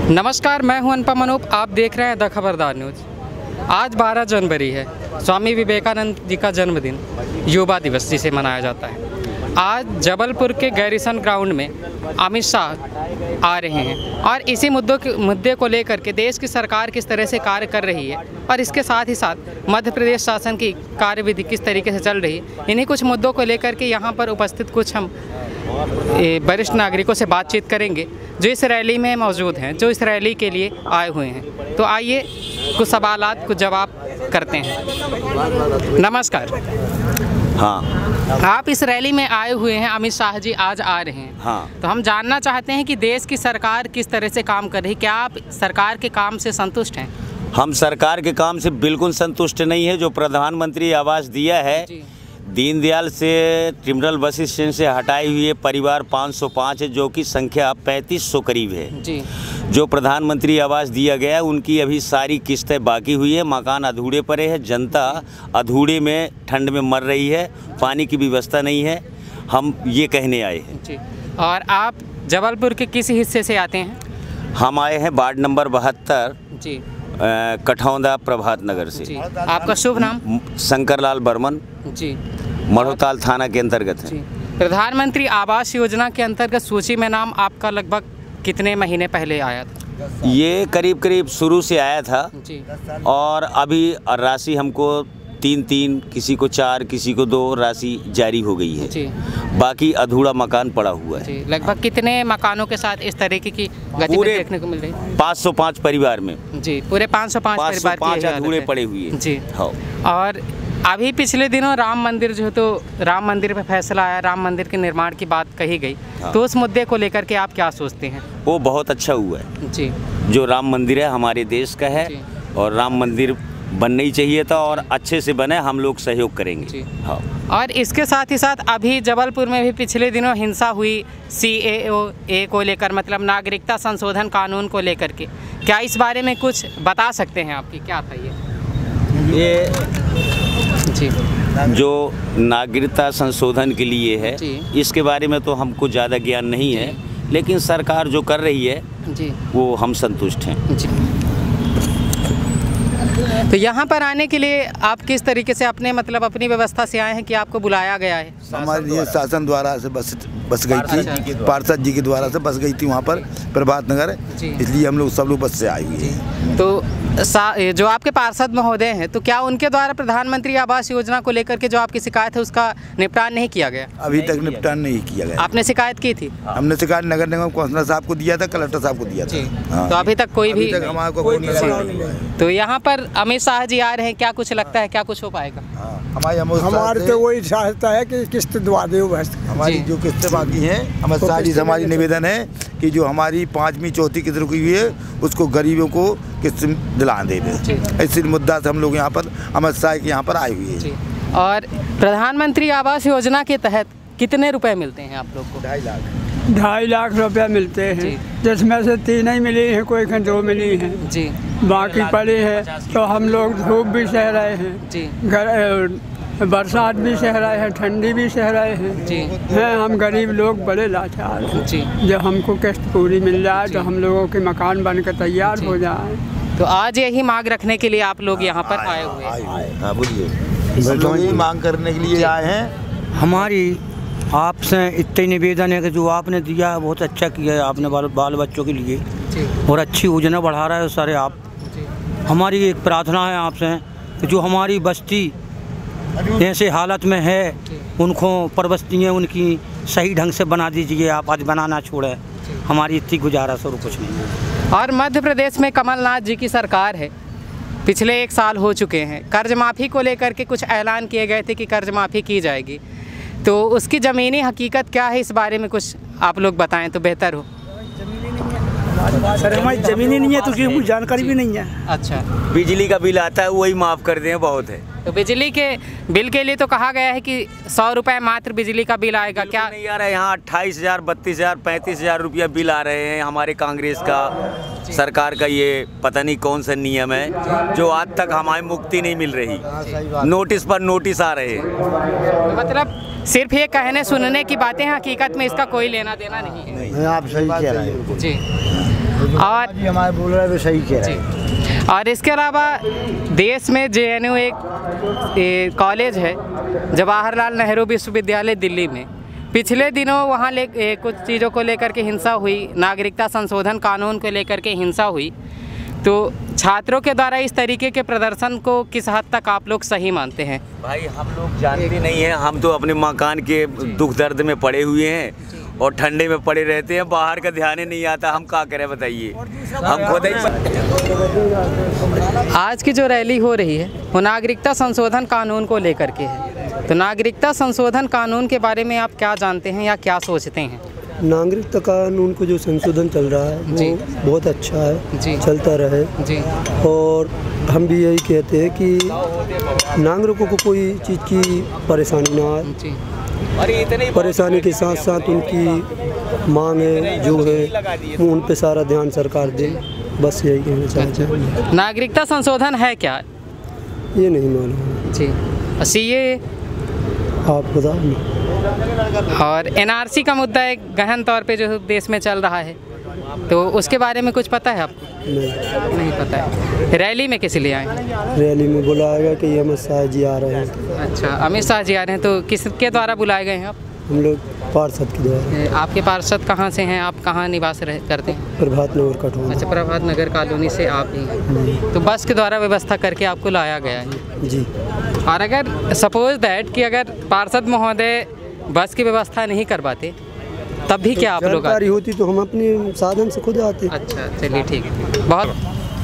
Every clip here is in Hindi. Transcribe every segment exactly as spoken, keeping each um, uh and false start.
नमस्कार, मैं हूं अनुपम अनूप। आप देख रहे हैं द खबरदार न्यूज़। आज बारह जनवरी है, स्वामी विवेकानंद जी का जन्मदिन, युवा दिवस जिसे मनाया जाता है। आज जबलपुर के गैरिसन ग्राउंड में अमित शाह आ रहे हैं और इसी मुद्दों के मुद्दे को लेकर के देश की सरकार किस तरह से कार्य कर रही है और इसके साथ ही साथ मध्य प्रदेश शासन की कार्यविधि किस तरीके से चल रही है, इन्हीं कुछ मुद्दों को लेकर के यहाँ पर उपस्थित कुछ हम वरिष्ठ नागरिकों से बातचीत करेंगे जो इस रैली में मौजूद हैं, जो इस रैली के लिए आए हुए हैं। तो आइए कुछ सवालात कुछ जवाब करते हैं। नमस्कार। हाँ, आप इस रैली में आए हुए हैं, अमित शाह जी आज आ रहे हैं। हाँ। तो हम जानना चाहते हैं कि देश की सरकार किस तरह से काम कर रही है, क्या आप सरकार के काम से संतुष्ट हैं? हम सरकार के काम से बिल्कुल संतुष्ट नहीं है। जो प्रधानमंत्री आवास दिया है, दीनदयाल से ट्रिब्यूनल बस स्टैंड से हटाई हुई है परिवार पाँच सौ पाँच है, जो कि संख्या पैंतीस सौ करीब है जी। जो प्रधानमंत्री आवास दिया गया है उनकी अभी सारी किस्तें बाकी हुई है, मकान अधूरे पड़े हैं, जनता अधूरे में ठंड में मर रही है, पानी की व्यवस्था नहीं है। हम ये कहने आए हैं जी। और आप जबलपुर के किस हिस्से से आते हैं? हम आए हैं वार्ड नंबर बहत्तर जी, कठौंदा प्रभात नगर से जी। आपका शुभ नाम? शंकरलाल बर्मन जी, मढ़ोताल थाना के अंतर्गत है। प्रधानमंत्री आवास योजना के अंतर्गत सूची में नाम आपका लगभग कितने महीने पहले आया था? ये करीब करीब शुरू से आया था जी। और अभी राशि हमको तीन तीन, किसी को चार, किसी को दो राशि जारी हो गई है जी। बाकी अधूरा मकान पड़ा हुआ है जी। लगभग कितने मकानों के साथ इस तरीके की गतिविधि देखने को मिल रही है? पाँच सौ पाँच परिवार में जी, पूरे पाँच सौ पाँच परिवार पाँच अधूरे पड़े हुए हैं जी। हाँ। और अभी पिछले दिनों राम मंदिर जो तो राम मंदिर पे फैसला आया, राम मंदिर के निर्माण की बात कही गई। हाँ। तो उस मुद्दे को लेकर के आप क्या सोचते हैं? वो बहुत अच्छा हुआ है जी। जो राम मंदिर है हमारे देश का है और राम मंदिर बनना ही चाहिए था और अच्छे से बने, हम लोग सहयोग करेंगे जी। हाँ। और इसके साथ ही साथ अभी जबलपुर में भी पिछले दिनों हिंसा हुई सी ए ओ ए को लेकर, मतलब नागरिकता संशोधन कानून को लेकर के, क्या इस बारे में कुछ बता सकते हैं आपकी क्या था ये? ये जी, जो नागरिकता संशोधन के लिए है इसके बारे में तो हमको ज़्यादा ज्ञान नहीं है, लेकिन सरकार जो कर रही है जी वो हम संतुष्ट हैं जी। तो यहाँ पर आने के लिए आप किस तरीके से अपने मतलब अपनी व्यवस्था से आए हैं कि आपको बुलाया गया है? हमारे लिए शासन द्वारा से बस बस गई थी, पार्षद जी के द्वारा से बस गई थी वहाँ पर प्रभात नगर, इसलिए हम लोग सब लोग बस से आए हुए हैं। तो जो आपके पार्षद महोदय हैं, तो क्या उनके द्वारा प्रधानमंत्री आवास योजना को लेकर के जो आपकी शिकायत है उसका निपटान नहीं किया गया? अभी तक निपटान नहीं किया गया। आपने शिकायत की थी? हमने शिकायत नगर निगम कौंसलर साहब को दिया था, कलेक्टर साहब को दिया था। तो अभी तक कोई भी हमारे तो यहाँ पर अमित शाह जी आ रहे हैं, क्या कुछ लगता है क्या कुछ हो पाएगा? हमारे तो वही चाहता है कि किस्त दवा दे, हमारी जो किस्तें बाकी हैं अमित शाह जी से हमारी निवेदन है कि जो हमारी पाँचवीं चौथी किस्त रुकी हुई है उसको गरीबों को किस्त दिला देवे। इसी मुद्दा से हम लोग यहाँ पर अमित शाह के यहाँ पर आए हुए हैं। और प्रधानमंत्री आवास योजना के तहत कितने रुपए मिलते हैं आप लोग को? ढाई लाख ढाई लाख रुपया मिलते हैं, जिसमें से तीन ही मिली है, कोई के दो मिली हैं जी, बाकी पड़ी है। तो हम लोग धूप भी सह रहे हैं जी, बरसात भी सह रहे हैं, ठंडी भी सह रहे हैं जी। हैं हम गरीब लोग बड़े लाचार हैं जी। जब हमको किस्त पूरी मिल जाए तो हम लोगों के मकान बनकर तैयार हो जाए। तो आज यही मांग रखने के लिए आप लोग यहाँ पर आए हुए हैं? हाँ बोलिए। यही मांग करने के लिए आए हैं। हमारी आपसे इतनी निवेदन है कि जो आपने दिया है बहुत अच्छा किया है आपने बाल, बाल बच्चों के लिए और अच्छी योजना बढ़ा रहा है सारे आप। हमारी एक प्रार्थना है आपसे कि जो हमारी बस्ती ऐसे हालत में है उनको परबस्तियाँ उनकी सही ढंग से बना दीजिए आप, आज बनाना छोड़े। हमारी इतनी गुजारिश और कुछ नहीं है। और मध्य प्रदेश में कमलनाथ जी की सरकार है, पिछले एक साल हो चुके हैं, कर्ज माफ़ी को लेकर के कुछ ऐलान किए गए थे कि कर्ज माफ़ी की जाएगी, तो उसकी ज़मीनी हकीकत क्या है इस बारे में कुछ आप लोग बताएं तो बेहतर हो। सर हमारी ज़मीन नहीं है तो उसकी कुछ जानकारी भी नहीं है। अच्छा, बिजली का बिल आता है वही माफ़ कर दें, बहुत है। तो बिजली के बिल के लिए तो कहा गया है कि सौ रुपये मात्र बिजली का बिल आएगा, क्या नहीं आ रहा है? यहाँ अट्ठाईस हज़ार बत्तीस हज़ार पैंतीस हज़ार रुपया बिल आ रहे हैं। हमारे कांग्रेस का सरकार का ये पता नहीं कौन सा नियम है जो आज तक हमारी मुक्ति नहीं मिल रही, नोटिस पर नोटिस आ रहे हैं। तो मतलब सिर्फ ये कहने सुनने की बातें हैं, हकीकत में इसका कोई लेना देना नहीं है। नहीं, आप सही कह रहे हैं जी। और हमारे बोल रहे सही कह रहे हैं। और इसके अलावा देश में जे एन यू एक कॉलेज है, जवाहरलाल नेहरू विश्वविद्यालय दिल्ली में। पिछले दिनों वहाँ ले ए, कुछ चीज़ों को लेकर के हिंसा हुई, नागरिकता संशोधन कानून को लेकर के हिंसा हुई। तो छात्रों के द्वारा इस तरीके के प्रदर्शन को किस हद तक आप लोग सही मानते हैं? भाई हम लोग जानते नहीं हैं, हम तो अपने मकान के दुख दर्द में पड़े हुए हैं और ठंडे में पड़े रहते हैं, बाहर का ध्यान ही नहीं आता। हम क्या करें बताइए, हम खुद ही। आज की जो रैली हो रही है वो नागरिकता संशोधन कानून को लेकर के है। तो नागरिकता संशोधन कानून के बारे में आप क्या जानते हैं या क्या सोचते हैं? नागरिकता कानून को जो संशोधन चल रहा है वो बहुत अच्छा है, जी चलता रहे जी। और हम भी यही कहते हैं कि नागरिकों को कोई चीज़ की परेशानी ना आए, परेशानी के साथ साथ उनकी मांगे जो है उन पे सारा ध्यान सरकार दे, बस यही कहना चाहते हैं। नागरिकता संशोधन है क्या? ये नहीं मालूम जी। सी ए आप बताओ। और एन आर सी का मुद्दा एक गहन तौर पे जो देश में चल रहा है, तो उसके बारे में कुछ पता है आपको? नहीं नहीं पता है। रैली में किस लिए आए हैं? रैली में बुलाया गया कि अमित शाह जी आ रहे हैं। अच्छा, अमित शाह जी आ रहे हैं, तो किसके द्वारा बुलाए गए हैं आप? हम लोग पार्षद के द्वारा। आपके पार्षद कहाँ से हैं? आप कहाँ निवास रह करते हैं? प्रभात नगर कठौनी। अच्छा, प्रभात नगर कॉलोनी से आप ही हैं। तो बस के द्वारा व्यवस्था करके आपको लाया गया है जी। और अगर सपोज दैट कि अगर पार्षद महोदय बस की व्यवस्था नहीं करवाते तब भी क्या आप लोग जानकारी होती तो हम अपने साधन से खुद आते। अच्छा, चलिए ठीक है। बहुत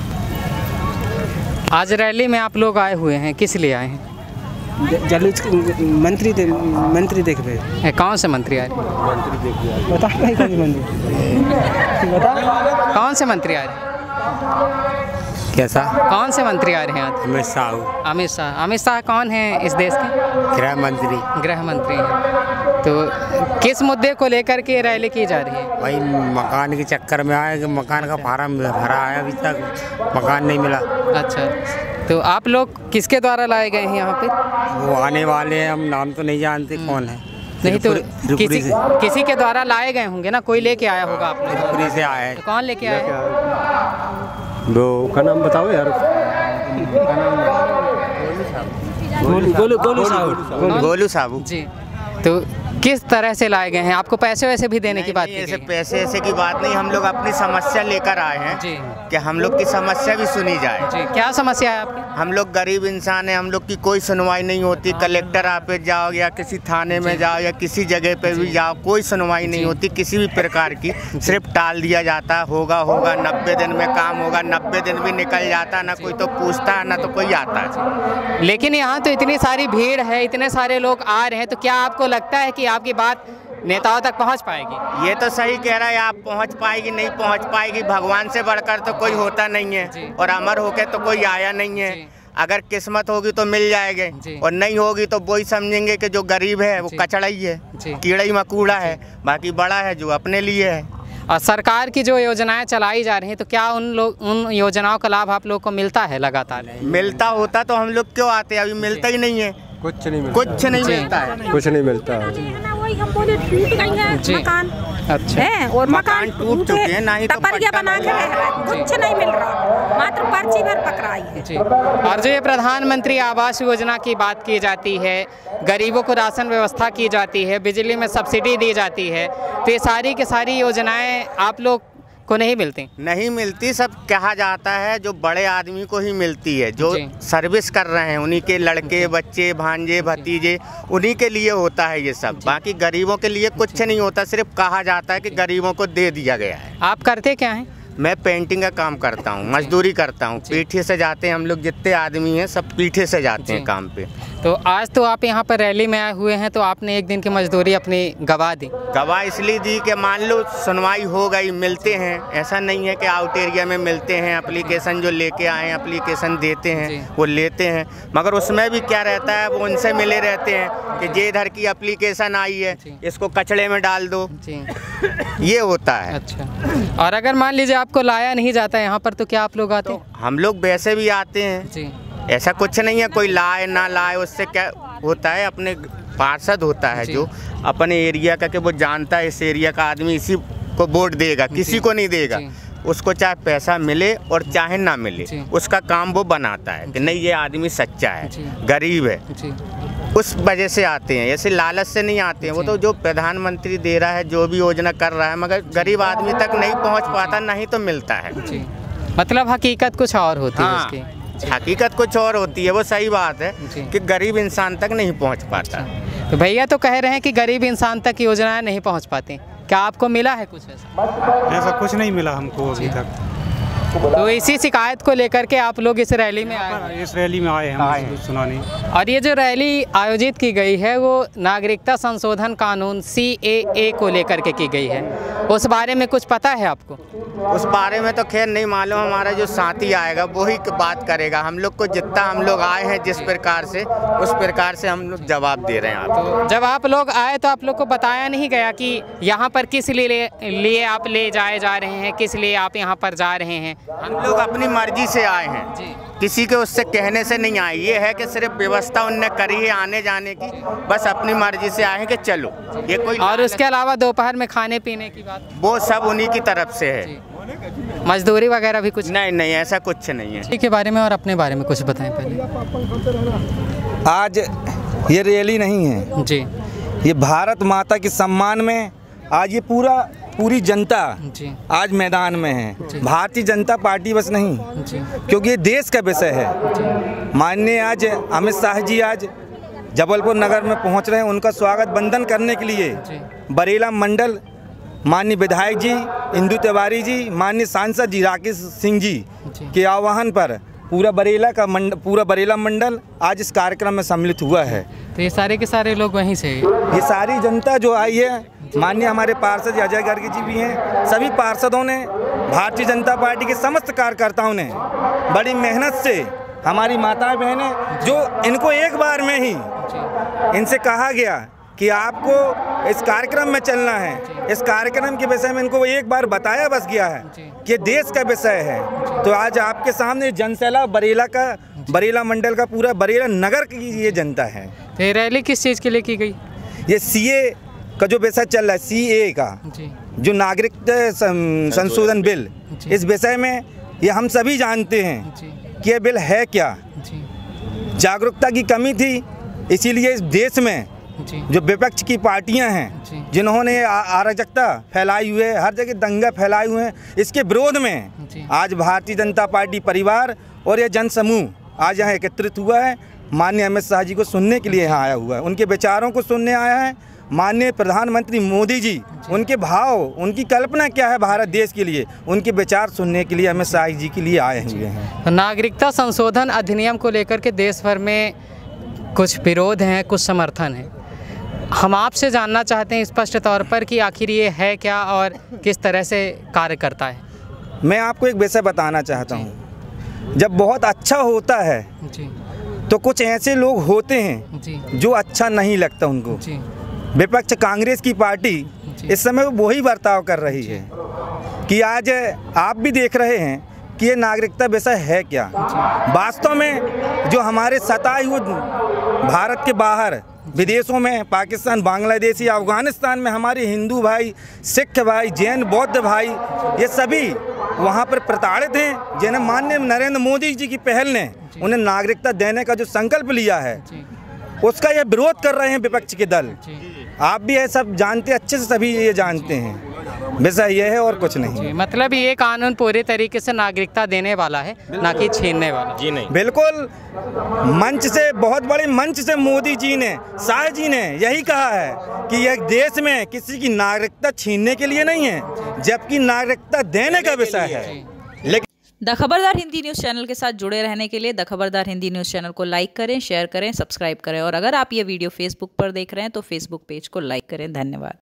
आज रैली में आप लोग आए हुए हैं, किस लिए आए हैं? जलूस मंत्री दे, मंत्री देख रहे हैं। कौन से मंत्री आए? मंत्री देख रहे हैं। बता नहीं कौन मंत्री बता कौन से मंत्री आ रहे हैं? कैसा? कौन से मंत्री आ रहे हैं आज? अमित शाह। अमित शाह। अमित शाह कौन है इस देश के? गृह मंत्री। गृह मंत्री हैं। तो किस मुद्दे को लेकर के रैली की जा रही है? भाई मकान के चक्कर में आए कि मकान का फार्म भरा है, अभी तक मकान नहीं मिला। अच्छा, तो आप लोग किसके द्वारा लाए गए हैं यहाँ पे? वो आने वाले हैं, हम नाम तो नहीं जानते कौन है। नहीं तो किसी किसी के द्वारा लाए गए होंगे ना, कोई लेके आया होगा आप लोग? से आया है। तो कौन लेके आया? वो का नाम बताओ यार। गोलू गोलू साहब। गोलू साहब जी। तो किस तरह से लाए गए हैं? आपको पैसे वैसे भी देने की बात की ऐसे पैसे ऐसे की बात नहीं, हम लोग अपनी समस्या लेकर आए हैं जी, कि हम लोग की समस्या भी सुनी जाए जी। क्या समस्या है आपकी? हम लोग गरीब इंसान हैं, हम लोग की कोई सुनवाई नहीं होती। कलेक्टर ऑफिस जाओ या किसी थाने में जाओ या किसी जगह पे भी जाओ, कोई सुनवाई नहीं होती किसी भी प्रकार की, सिर्फ टाल दिया जाता है। होगा होगा नब्बे दिन में काम होगा, नब्बे दिन भी निकल जाता, ना कोई तो पूछता है ना तो कोई आता है। लेकिन यहाँ तो इतनी सारी भीड़ है, इतने सारे लोग आ रहे हैं, तो क्या आपको लगता है कि आपकी बात नेताओं तक पहुँच पाएगी? ये तो सही कह रहा है आप, पहुँच पाएगी नहीं पहुँच पाएगी, भगवान से बढ़कर तो कोई होता नहीं है और अमर होके तो कोई आया नहीं है। अगर किस्मत होगी तो मिल जाएंगे और नहीं होगी तो वही समझेंगे कि जो गरीब है वो कचड़ा ही है, कीड़ा ही मकूड़ा है, बाकी बड़ा है जो अपने लिए है। और सरकार की जो योजनाएं चलाई जा रही हैं, तो क्या उन लोग उन योजनाओं का लाभ आप लोग को मिलता है लगातार? मिलता होता तो हम लोग क्यों आते, अभी मिलता ही नहीं है। कुछ नहीं मिलता, कुछ नहीं मिलता है, कुछ नहीं मिलता है। हम बोले टूट गई है मकान। अच्छा है और मकान टूट चुके हैं, ना ही तो टपरिया बना के रह रहा है, कुछ नहीं मिल रहा, मात्र पर्ची भर पकड़ाई है जी। और जो ये प्रधानमंत्री आवास योजना की बात की जाती है, गरीबों को राशन व्यवस्था की जाती है, बिजली में सब्सिडी दी जाती है, तो ये सारी की सारी योजनाएं आप लोग को नहीं मिलती? नहीं मिलती, सब कहा जाता है जो बड़े आदमी को ही मिलती है, जो सर्विस कर रहे हैं उन्हीं के लड़के बच्चे भांजे भतीजे, उन्हीं के लिए होता है ये सब। बाकी गरीबों के लिए कुछ नहीं होता, सिर्फ कहा जाता है कि गरीबों को दे दिया गया है। आप करते क्या हैं? मैं पेंटिंग का काम करता हूँ, मजदूरी करता हूँ, पीठे से जाते हैं हम लोग, जितने आदमी हैं सब पीठे से जाते हैं काम पे। तो आज तो आप यहाँ पर रैली में आए हुए हैं, तो आपने एक दिन की मजदूरी अपनी गवा दी? गवा इसलिए दी कि मान लो सुनवाई हो गई, मिलते हैं, ऐसा नहीं है कि आउट एरिया में मिलते हैं, एप्लीकेशन जो लेके आए हैं एप्लीकेशन देते हैं वो लेते हैं, मगर उसमें भी क्या रहता है वो उनसे मिले रहते हैं कि ये इधर की एप्लीकेशन आई है इसको कचड़े में डाल दो, ये होता है। अच्छा, और अगर मान लीजिए आपको लाया नहीं जाता यहाँ पर, तो क्या आप लोग आते? तो हम लोग वैसे भी आते हैं जी। ऐसा कुछ नहीं है कोई लाए ना लाए, उससे क्या होता है अपने पार्षद होता है जो अपने एरिया का, कि वो जानता है इस एरिया का आदमी इसी को वोट देगा, किसी को नहीं देगा। उसको चाहे पैसा मिले और चाहे ना मिले, उसका काम वो बनाता है कि नहीं ये आदमी सच्चा है, गरीब है, उस वजह से आते हैं। ऐसे लालच से नहीं आते हैं। वो तो जो प्रधानमंत्री दे रहा है, जो भी योजना कर रहा है, मगर गरीब आदमी तक नहीं पहुंच पाता, नहीं तो मिलता है। मतलब हकीकत कुछ और होती हाँ, है उसकी। हकीकत कुछ और होती है, वो सही बात है कि गरीब इंसान तक नहीं पहुंच पाता। तो भैया तो कह रहे हैं कि गरीब इंसान तक योजनाएं नहीं पहुंच पाती, क्या आपको मिला है कुछ ऐसा? ऐसा कुछ नहीं मिला हमको अभी तक। तो इसी शिकायत को लेकर के आप लोग इस रैली में आए? इस रैली में आए हैं सुनाने। और ये जो रैली आयोजित की गई है वो नागरिकता संशोधन कानून सी ए ए को लेकर के की गई है, उस बारे में कुछ पता है आपको? उस बारे में तो खैर नहीं मालूम, हमारा जो साथी आएगा वही बात करेगा। हम लोग को जितना हम लोग आए हैं जिस प्रकार से, उस प्रकार से हम लोग जवाब दे रहे हैं आपको। तो जब आप लोग आए तो आप लोग को बताया नहीं गया कि यहाँ पर किस लिए लिए आप ले जाए जा रहे हैं, किस लिए आप यहाँ पर जा रहे हैं? हम लोग अपनी मर्जी से आए हैं, किसी के उससे कहने से नहीं आए। ये है कि सिर्फ व्यवस्था उनने करी है आने जाने की, बस अपनी मर्जी से आए हैं कि चलो। ये कोई और उसके अलावा दोपहर में खाने पीने की बात? वो सब उन्हीं की तरफ से है। मजदूरी वगैरह भी कुछ? नहीं नहीं, ऐसा कुछ नहीं है। के बारे में और अपने बारे में कुछ बताएं पहले। आज ये रैली नहीं है जी, ये भारत माता के सम्मान में आज ये पूरा पूरी जनता आज मैदान में है। भारतीय जनता पार्टी बस नहीं, क्योंकि ये देश का विषय है। माननीय आज अमित शाह जी आज जबलपुर नगर में पहुंच रहे हैं, उनका स्वागत बंधन करने के लिए बरेला मंडल माननीय विधायक जी इंदु तिवारी जी, माननीय सांसद जी राकेश सिंह जी के आह्वान पर पूरा बरेला का मंडल पूरा बरेला मंडल आज इस कार्यक्रम में सम्मिलित हुआ है। तो ये सारे के सारे लोग वहीं से? ये सारी जनता जो आई है, माननीय हमारे पार्षद अजय गर्ग जी भी हैं, सभी पार्षदों ने, भारतीय जनता पार्टी के समस्त कार्यकर्ताओं ने बड़ी मेहनत से, हमारी माताएं बहनें जो इनको एक बार में ही इनसे कहा गया कि आपको इस कार्यक्रम में चलना है, इस कार्यक्रम के विषय में इनको एक बार बताया बस गया है कि देश का विषय है। तो आज आपके सामने जनसैलाब बरेला का, बरेला मंडल का, पूरा बरेला नगर की ये जनता है। तो ये रैली किस चीज़ के लिए की गई? ये सीए का जो विषय चल रहा है, सीए का जो नागरिकता संशोधन बिल, इस विषय में ये हम सभी जानते हैं कि ये बिल है क्या। जागरूकता की कमी थी, इसीलिए इस देश में जो विपक्ष की पार्टियां हैं जिन्होंने अराजकता फैलाई हुई है, हर जगह दंगा फैलाए हुए हैं, इसके विरोध में आज भारतीय जनता पार्टी परिवार और यह जनसमूह आज यहाँ एकत्रित हुआ है। माननीय अमित शाह जी को सुनने के लिए यहाँ आया हुआ है, उनके विचारों को सुनने आया है। माननीय प्रधानमंत्री मोदी जी, उनके भाव, उनकी कल्पना क्या है भारत देश के लिए, उनके विचार सुनने के लिए अमित शाह जी के लिए आए हुए हैं। नागरिकता संशोधन अधिनियम को लेकर के देश भर में कुछ विरोध हैं, कुछ समर्थन है। हम आपसे जानना चाहते हैं स्पष्ट तौर पर कि आखिर ये है क्या और किस तरह से कार्य करता है। मैं आपको एक विषय बताना चाहता हूँ, जब बहुत अच्छा होता है तो कुछ ऐसे लोग होते हैं जो अच्छा नहीं लगता उनको। विपक्ष कांग्रेस की पार्टी इस समय वही बर्ताव कर रही है कि आज आप भी देख रहे हैं कि ये नागरिकता विषय है क्या। वास्तव में जो हमारे सताए हुए भारत के बाहर विदेशों में, पाकिस्तान, बांग्लादेश या अफगानिस्तान में हमारे हिंदू भाई, सिख भाई, जैन, बौद्ध भाई, ये सभी वहाँ पर प्रताड़ित हैं, जिन्हें माननीय नरेंद्र मोदी जी की पहल ने उन्हें नागरिकता देने का जो संकल्प लिया है, उसका ये विरोध कर रहे हैं विपक्ष के दल। आप भी ये सब जानते, अच्छे से सभी ये जानते हैं। विषय ये है और कुछ नहीं। मतलब ये कानून पूरे तरीके से नागरिकता देने वाला है, ना कि छीनने वाला। जी नहीं, बिल्कुल। मंच से, बहुत बड़े मंच से मोदी जी ने, शाह जी ने यही कहा है कि यह देश में किसी की नागरिकता छीनने के लिए नहीं है, जबकि नागरिकता देने का विषय है। लेकिन the Khabardar Hindi news channel के साथ जुड़े रहने के लिए the Khabardar Hindi news channel को लाइक करें, शेयर करें, सब्सक्राइब करें, और अगर आप ये वीडियो फेसबुक पर देख रहे हैं तो फेसबुक पेज को लाइक करें। धन्यवाद।